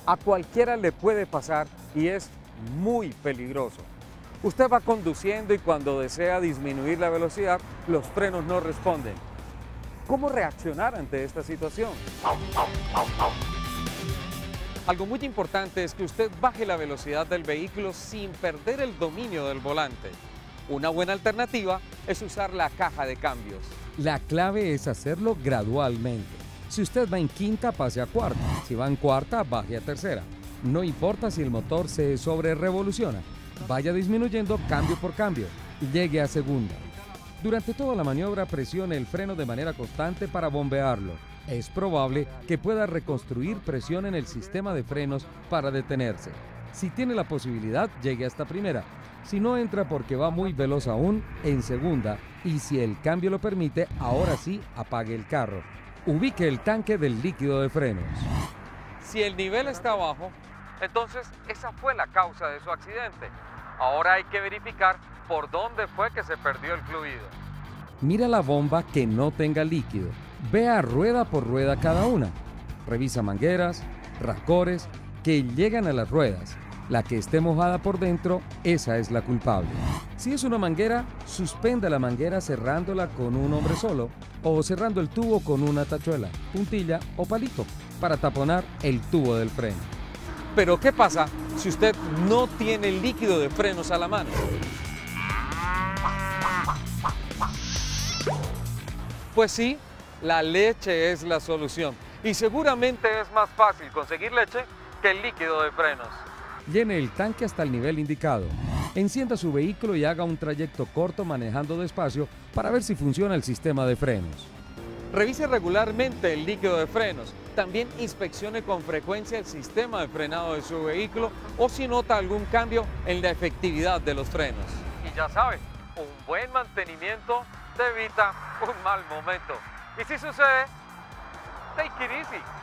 A cualquiera le puede pasar y es muy peligroso. Usted va conduciendo y cuando desea disminuir la velocidad, los frenos no responden. ¿Cómo reaccionar ante esta situación? Algo muy importante es que usted baje la velocidad del vehículo sin perder el dominio del volante. Una buena alternativa es usar la caja de cambios. La clave es hacerlo gradualmente. Si usted va en quinta, pase a cuarta. Si va en cuarta, baje a tercera. No importa si el motor se sobrerevoluciona. Vaya disminuyendo cambio por cambio y llegue a segunda. Durante toda la maniobra presione el freno de manera constante para bombearlo. Es probable que pueda reconstruir presión en el sistema de frenos para detenerse. Si tiene la posibilidad, llegue hasta primera. Si no entra porque va muy veloz aún, en segunda. Y si el cambio lo permite, ahora sí, apague el carro. Ubique el tanque del líquido de frenos. Si el nivel está bajo, entonces esa fue la causa de su accidente. Ahora hay que verificar por dónde fue que se perdió el fluido. Mira la bomba que no tenga líquido. Vea rueda por rueda cada una. Revisa mangueras, rancores que llegan a las ruedas. La que esté mojada por dentro, esa es la culpable. Si es una manguera, suspenda la manguera cerrándola con un hombre solo o cerrando el tubo con una tachuela, puntilla o palito para taponar el tubo del freno. Pero ¿qué pasa si usted no tiene líquido de frenos a la mano? Pues sí, la leche es la solución y seguramente es más fácil conseguir leche que el líquido de frenos. Llene el tanque hasta el nivel indicado. Encienda su vehículo y haga un trayecto corto manejando despacio para ver si funciona el sistema de frenos. Revise regularmente el líquido de frenos. También inspeccione con frecuencia el sistema de frenado de su vehículo o si nota algún cambio en la efectividad de los frenos. Y ya sabe, un buen mantenimiento te evita un mal momento. Y si sucede, take it easy.